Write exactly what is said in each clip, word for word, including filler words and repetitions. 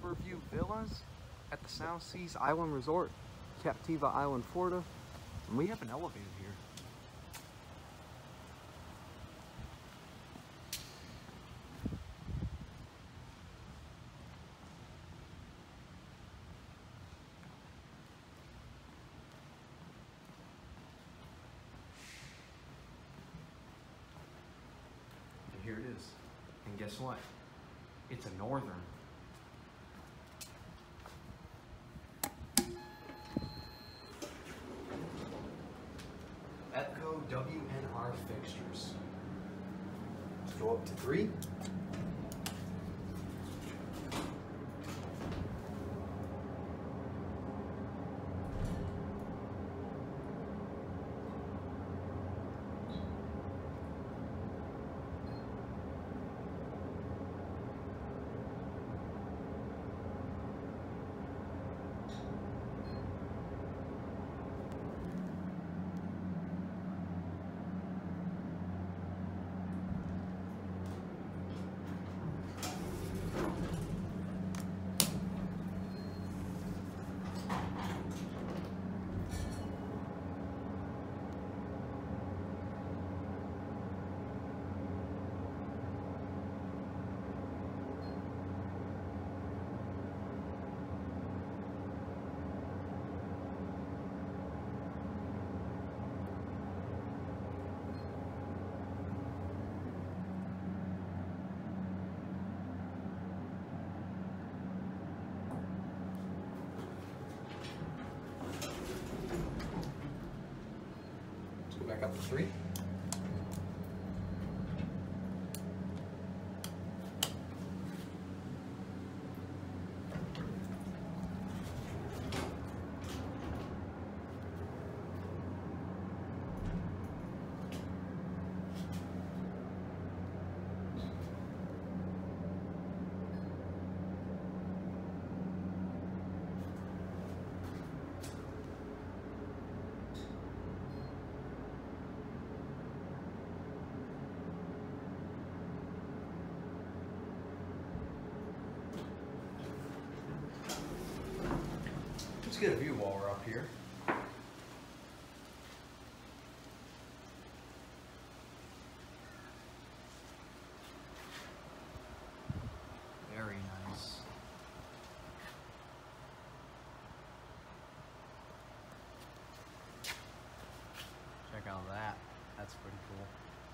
Harbourview Villas at the South Seas Island Resort, Captiva Island, Florida. And we have an elevator here. And here it is. And guess what? It's a Northern. Epco W N R fixtures. Let's go up to three. Back up to three. Let's get a view while we're up here. Very nice. Check out that. That's pretty cool.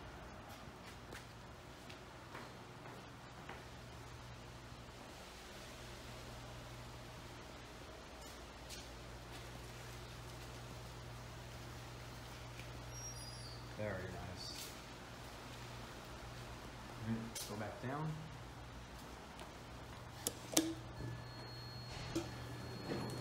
Very nice. Right, go back down.